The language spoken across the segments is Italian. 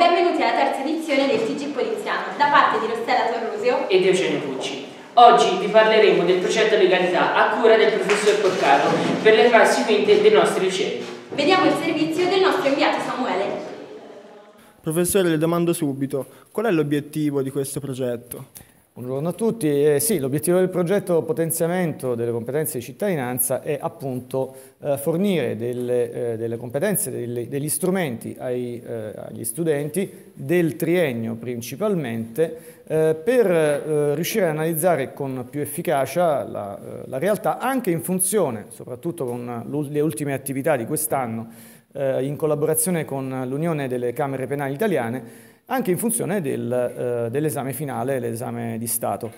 benvenuti alla terza edizione del TG Poliziano, da parte di Rossella Torrusio ed Eugenio Pucci. Oggi vi parleremo del progetto Legalità a cura del professor Porcaro per le classi quinte dei nostri licei. Vediamo il servizio del nostro inviato Samuele. Professore, le domando subito, qual è l'obiettivo di questo progetto? Buongiorno a tutti. Sì, l'obiettivo del progetto potenziamento delle competenze di cittadinanza è appunto fornire delle competenze, degli strumenti agli studenti del triennio principalmente per riuscire a analizzare con più efficacia la realtà, anche in funzione, soprattutto con le ultime attività di quest'anno, in collaborazione con l'Unione delle Camere Penali Italiane, anche in funzione dell'esame finale, l'esame di Stato.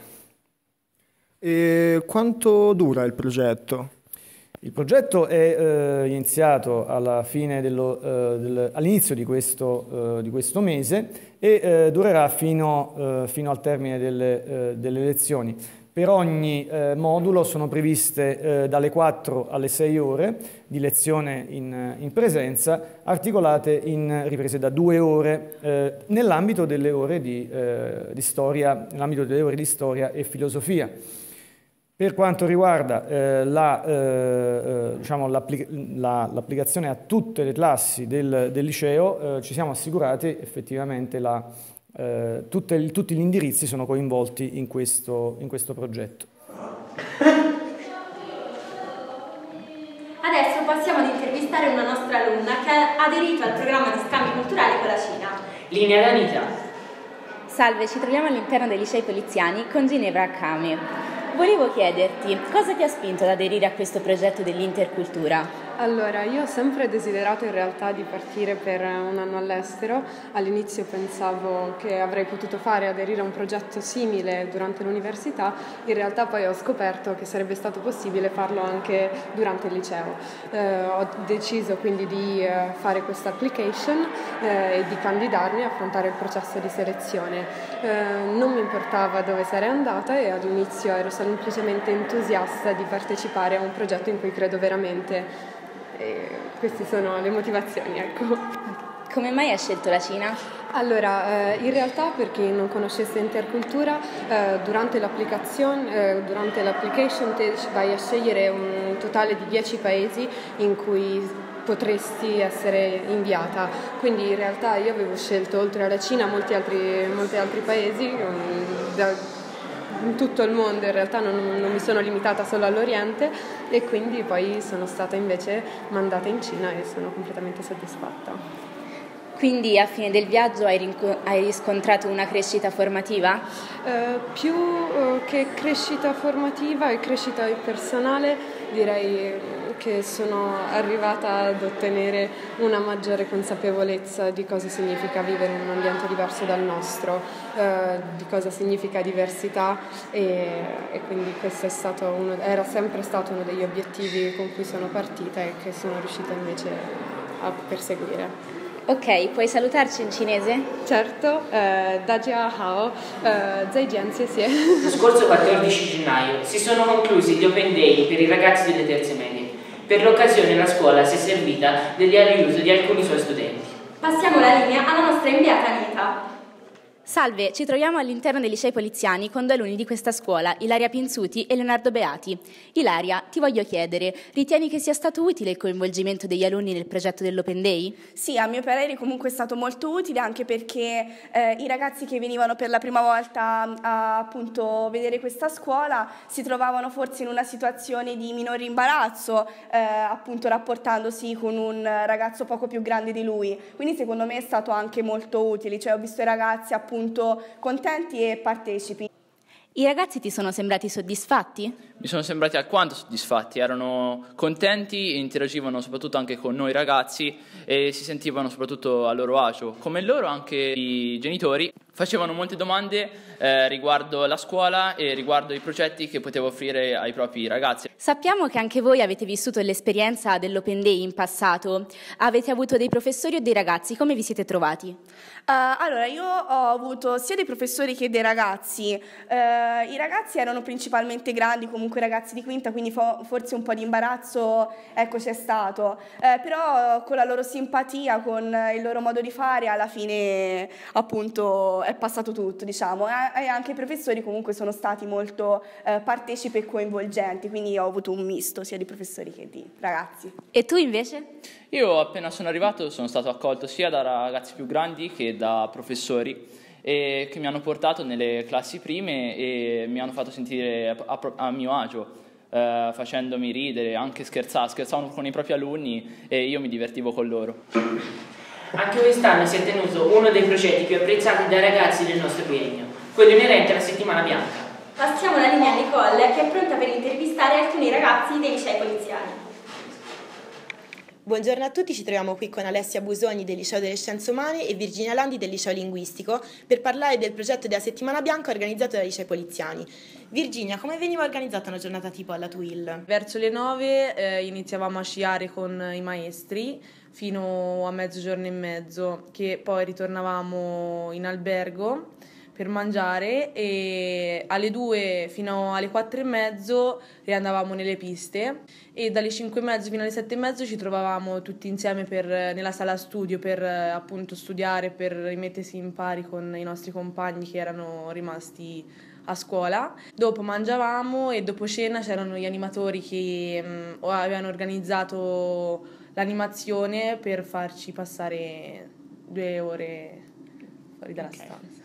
E quanto dura il progetto? Il progetto è iniziato all'inizio di questo mese e durerà fino al termine delle lezioni. Per ogni modulo sono previste dalle 4 alle 6 ore di lezione in presenza, articolate in riprese da 2 ore nell'ambito delle ore di storia e filosofia. Per quanto riguarda l'applicazione a tutte le classi del liceo, ci siamo assicurati effettivamente tutti gli indirizzi sono coinvolti in questo progetto. Adesso passiamo ad intervistare una nostra alunna che ha aderito al programma di scambi culturali con la Cina. Linea d'Anita. Salve, ci troviamo all'interno dei licei poliziani con Ginevra Kame. Volevo chiederti, cosa ti ha spinto ad aderire a questo progetto dell'intercultura? Allora, io ho sempre desiderato in realtà di partire per un anno all'estero. All'inizio pensavo che avrei potuto aderire a un progetto simile durante l'università, in realtà poi ho scoperto che sarebbe stato possibile farlo anche durante il liceo. Ho deciso quindi di fare questa application e di candidarmi e affrontare il processo di selezione. Non mi importava dove sarei andata e all'inizio ero semplicemente entusiasta di partecipare a un progetto in cui credo veramente. E queste sono le motivazioni, ecco. Come mai hai scelto la Cina? Allora, in realtà per chi non conoscesse intercultura, durante l'application te vai a scegliere un totale di 10 paesi in cui potresti essere inviata, quindi in realtà io avevo scelto oltre alla Cina molti altri paesi in tutto il mondo, in realtà non mi sono limitata solo all'Oriente e quindi poi sono stata invece mandata in Cina e sono completamente soddisfatta. Quindi a fine del viaggio hai riscontrato una crescita formativa? Più che crescita formativa e crescita personale, direi che sono arrivata ad ottenere una maggiore consapevolezza di cosa significa vivere in un ambiente diverso dal nostro, di cosa significa diversità e quindi questo era sempre stato uno degli obiettivi con cui sono partita e che sono riuscita invece a perseguire. Ok, puoi salutarci in cinese? Certo, Dajia Hao, Zaijian Xie. Lo scorso 14 gennaio si sono conclusi gli Open Day per i ragazzi delle terze medie. Per l'occasione la scuola si è servita del riuso di alcuni suoi studenti. Passiamo la linea alla nostra inviata Anita. Salve, ci troviamo all'interno dei licei poliziani con 2 alunni di questa scuola, Ilaria Pinzuti e Leonardo Beati. Ilaria, ti voglio chiedere, ritieni che sia stato utile il coinvolgimento degli alunni nel progetto dell'Open Day? Sì, a mio parere comunque è stato molto utile, anche perché i ragazzi che venivano per la prima volta a appunto vedere questa scuola si trovavano forse in una situazione di minore imbarazzo, appunto rapportandosi con un ragazzo poco più grande di lui. Quindi secondo me è stato anche molto utile, cioè ho visto i ragazzi appunto contenti e partecipi. I ragazzi ti sono sembrati soddisfatti? Mi sono sembrati alquanto soddisfatti, erano contenti e interagivano soprattutto anche con noi ragazzi e si sentivano soprattutto a loro agio. Come loro anche i genitori Facevano molte domande riguardo la scuola e riguardo i progetti che potevo offrire ai propri ragazzi. Sappiamo che anche voi avete vissuto l'esperienza dell'Open Day in passato. Avete avuto dei professori o dei ragazzi? Come vi siete trovati? Allora, io ho avuto sia dei professori che dei ragazzi. I ragazzi erano principalmente grandi, comunque ragazzi di quinta, quindi forse un po' di imbarazzo, ecco, c'è stato. Però con la loro simpatia, con il loro modo di fare, alla fine appunto è passato tutto, diciamo. E anche i professori comunque sono stati molto partecipi e coinvolgenti, quindi ho avuto un misto sia di professori che di ragazzi. E tu invece? Io appena sono arrivato sono stato accolto sia da ragazzi più grandi che da professori che mi hanno portato nelle classi prime e mi hanno fatto sentire a mio agio, facendomi ridere, anche scherzavano con i propri alunni e io mi divertivo con loro. Anche quest'anno si è tenuto uno dei progetti più apprezzati dai ragazzi del nostro biennio, quello inerente alla settimana bianca. Passiamo la linea a Nicole, che è pronta per intervistare alcuni ragazzi dei licei poliziani. Buongiorno a tutti, ci troviamo qui con Alessia Busogni del Liceo delle Scienze Umane e Virginia Landi del Liceo Linguistico per parlare del progetto della settimana bianca organizzato dai licei poliziani. Virginia, come veniva organizzata una giornata tipo alla TUIL? Verso le 9 iniziavamo a sciare con i maestri fino a mezzogiorno e mezzo, che poi ritornavamo in albergo per mangiare e alle 2 fino alle 4 e mezzo riandavamo nelle piste e dalle 5 e mezzo fino alle 7 e mezzo ci trovavamo tutti insieme nella sala studio per appunto studiare, per rimettersi in pari con i nostri compagni che erano rimasti a scuola. Dopo mangiavamo e dopo cena c'erano gli animatori che avevano organizzato l'animazione per farci passare 2 ore fuori dalla stanza.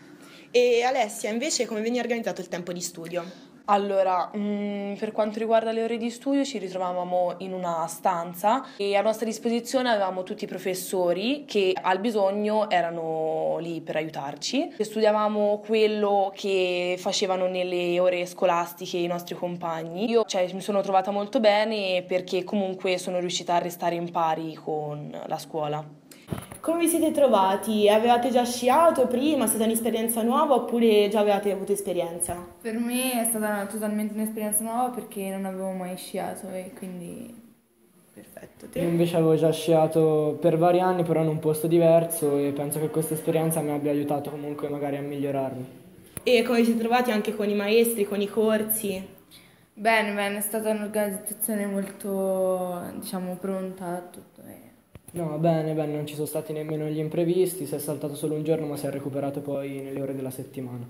E Alessia, invece, come veniva organizzato il tempo di studio? Allora, per quanto riguarda le ore di studio ci ritrovavamo in una stanza e a nostra disposizione avevamo tutti i professori che al bisogno erano lì per aiutarci. Studiavamo quello che facevano nelle ore scolastiche i nostri compagni. Io mi sono trovata molto bene perché comunque sono riuscita a restare in pari con la scuola. Come vi siete trovati? Avevate già sciato prima? È stata un'esperienza nuova oppure già avevate avuto esperienza? Per me è stata totalmente un'esperienza nuova perché non avevo mai sciato e quindi... Perfetto. Io invece avevo già sciato per vari anni, però in un posto diverso e penso che questa esperienza mi abbia aiutato comunque magari a migliorarmi. E come vi siete trovati anche con i maestri, con i corsi? Bene, è stata un'organizzazione molto, pronta a tutto. No, bene, non ci sono stati nemmeno gli imprevisti, si è saltato solo un giorno ma si è recuperato poi nelle ore della settimana.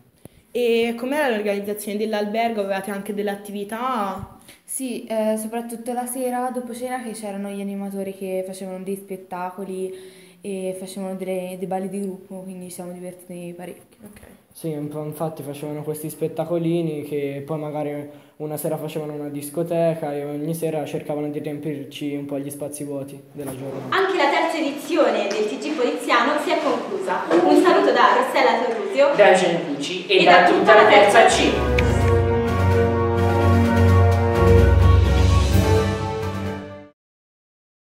E com'era l'organizzazione dell'albergo? Avevate anche delle attività? Sì, soprattutto la sera dopo cena che c'erano gli animatori che facevano dei spettacoli e facevano dei balli di gruppo, quindi ci siamo divertiti parecchio. Okay. Sì, infatti facevano questi spettacolini che poi magari una sera facevano una discoteca e ogni sera cercavano di riempirci un po' gli spazi vuoti della giornata. Anche la terza edizione del TG Poliziano si è conclusa. Un saluto da Rossella Torrusio, da Eugenio Pucci e da tutta la terza C.